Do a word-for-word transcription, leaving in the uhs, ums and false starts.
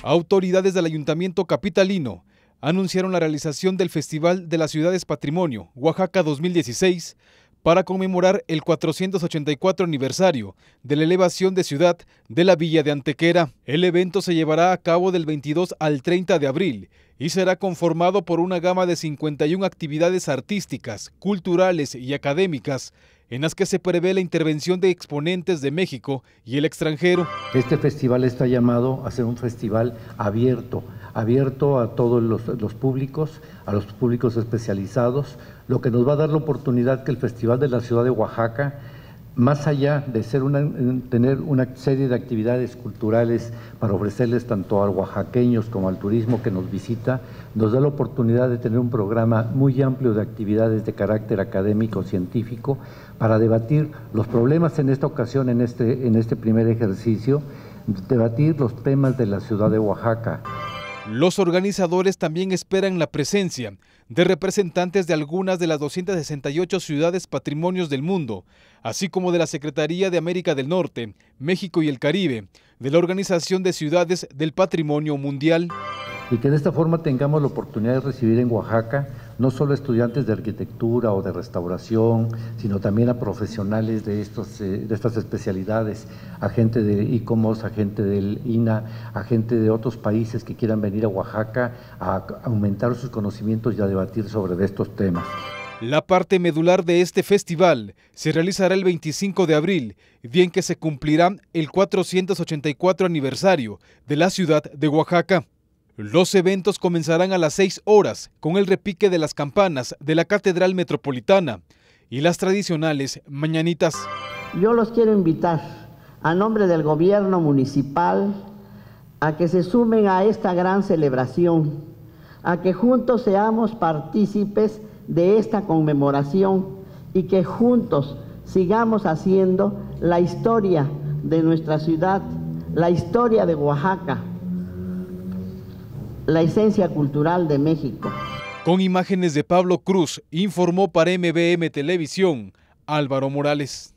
Autoridades del Ayuntamiento capitalino anunciaron la realización del Festival de las Ciudades Patrimonio Oaxaca dos mil dieciséis para conmemorar el cuatrocientos ochenta y cuatro aniversario de la elevación de ciudad de la Villa de Antequera. El evento se llevará a cabo del veintidós al treinta de abril y será conformado por una gama de cincuenta y una actividades artísticas, culturales y académicas, en las que se prevé la intervención de exponentes de México y el extranjero. Este festival está llamado a ser un festival abierto, abierto a todos los, los públicos, a los públicos especializados, lo que nos va a dar la oportunidad que el Festival de la Ciudad de Oaxaca, más allá de ser una, tener una serie de actividades culturales para ofrecerles tanto a oaxaqueños como al turismo que nos visita, nos da la oportunidad de tener un programa muy amplio de actividades de carácter académico, científico, para debatir los problemas en esta ocasión, en este, en este primer ejercicio, debatir los temas de la ciudad de Oaxaca. Los organizadores también esperan la presencia de representantes de algunas de las doscientas sesenta y ocho ciudades patrimonios del mundo, así como de la Secretaría de América del Norte, México y el Caribe, de la Organización de Ciudades del Patrimonio Mundial. Y que de esta forma tengamos la oportunidad de recibir en Oaxaca no solo estudiantes de arquitectura o de restauración, sino también a profesionales de, estos, eh, de estas especialidades, a gente de ICOMOS, a gente del I N A, a gente de otros países que quieran venir a Oaxaca a aumentar sus conocimientos y a debatir sobre estos temas. La parte medular de este festival se realizará el veinticinco de abril, día en que se cumplirá el cuatrocientos ochenta y cuatro aniversario de la ciudad de Oaxaca. Los eventos comenzarán a las seis horas con el repique de las campanas de la Catedral Metropolitana y las tradicionales mañanitas. Yo los quiero invitar a nombre del gobierno municipal a que se sumen a esta gran celebración, a que juntos seamos partícipes de esta conmemoración y que juntos sigamos haciendo la historia de nuestra ciudad, la historia de Oaxaca, la esencia cultural de México. Con imágenes de Pablo Cruz, informó para M B M Televisión, Álvaro Morales.